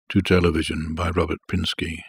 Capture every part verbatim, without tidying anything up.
To Television by Robert Pinsky.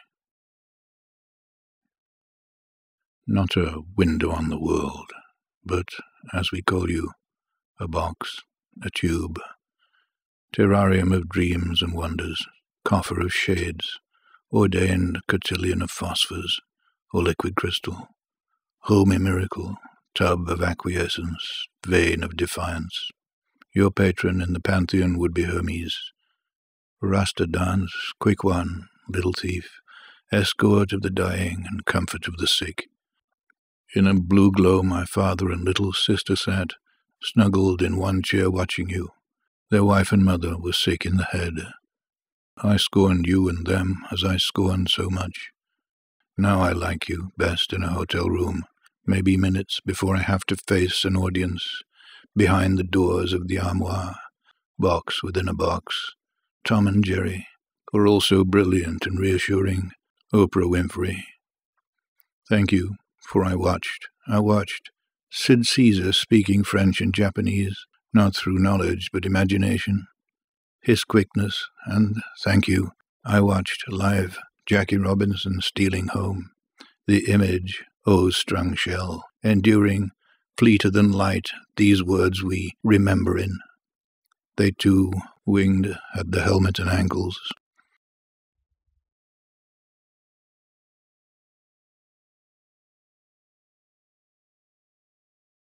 Not a window on the world, but, as we call you, a box, a tube, terrarium of dreams and wonders, coffer of shades, ordained cotillion of phosphors, or liquid crystal, homey miracle, tub of acquiescence, vein of defiance. Your patron in the pantheon would be Hermes. Rasta dance, quick one, little thief, escort of the dying and comfort of the sick. In a blue glow my father and little sister sat, snuggled in one chair watching you. Their wife and mother were sick in the head. I scorned you and them as I scorned so much. Now I like you best in a hotel room, maybe minutes before I have to face an audience, behind the doors of the armoire, box within a box. Tom and Jerry are also brilliant and reassuring. Oprah Winfrey. Thank you, for I watched, I watched. Sid Caesar speaking French and Japanese, not through knowledge but imagination. His quickness, and, thank you, I watched live Jackie Robinson stealing home. The image, oh strung shell, enduring, fleeter than light, these words we remember in. They too, winged at the helmet and ankles,